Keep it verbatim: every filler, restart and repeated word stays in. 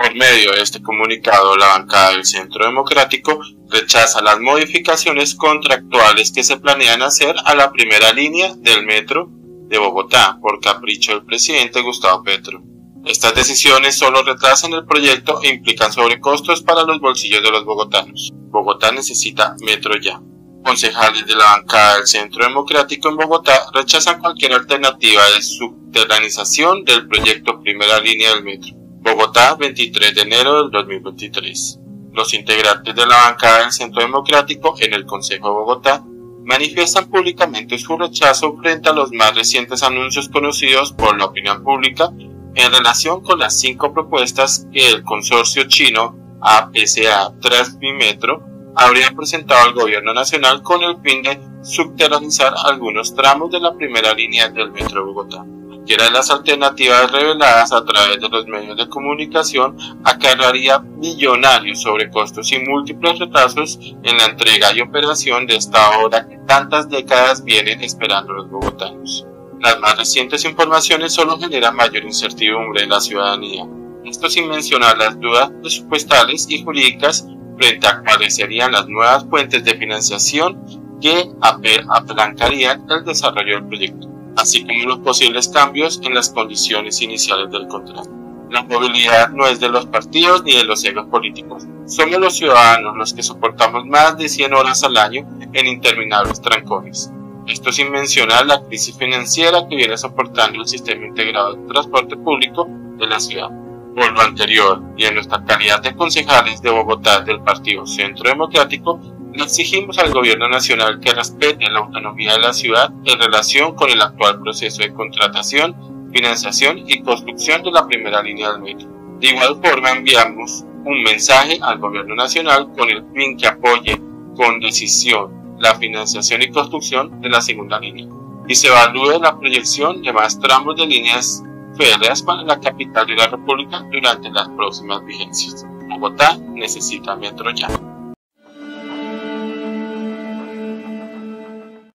Por medio de este comunicado, la bancada del Centro Democrático rechaza las modificaciones contractuales que se planean hacer a la primera línea del metro de Bogotá por capricho del presidente Gustavo Petro. Estas decisiones solo retrasan el proyecto e implican sobrecostos para los bolsillos de los bogotanos. Bogotá necesita metro ya. Concejales de la bancada del Centro Democrático en Bogotá rechazan cualquier alternativa de subterranización del proyecto Primera Línea del Metro. Bogotá, veintitrés de enero del dos mil veintitrés. Los integrantes de la bancada del Centro Democrático en el Consejo de Bogotá manifiestan públicamente su rechazo frente a los más recientes anuncios conocidos por la opinión pública en relación con las cinco propuestas que el consorcio chino A P C A Transmimetro habría presentado al gobierno nacional con el fin de subterranizar algunos tramos de la primera línea del metro de Bogotá. Cualquiera de las alternativas reveladas a través de los medios de comunicación acarrearía millonarios sobrecostos y múltiples retrasos en la entrega y operación de esta obra que tantas décadas vienen esperando los bogotanos. Las más recientes informaciones solo generan mayor incertidumbre en la ciudadanía. Esto sin mencionar las dudas presupuestales y jurídicas frente a cuáles serían las nuevas fuentes de financiación que apalancarían el desarrollo del proyecto, así como los posibles cambios en las condiciones iniciales del contrato. La movilidad no es de los partidos ni de los egos políticos. Somos los ciudadanos los que soportamos más de cien horas al año en interminables trancones. Esto sin mencionar la crisis financiera que viene soportando el sistema integrado de transporte público de la ciudad. Por lo anterior, y en nuestra calidad de concejales de Bogotá del Partido Centro Democrático, le exigimos al Gobierno Nacional que respete la autonomía de la ciudad en relación con el actual proceso de contratación, financiación y construcción de la primera línea del metro. De igual forma, enviamos un mensaje al Gobierno Nacional con el fin que apoye con decisión la financiación y construcción de la segunda línea y se evalúe la proyección de más tramos de líneas férreas para la capital de la República durante las próximas vigencias. Bogotá necesita metro ya.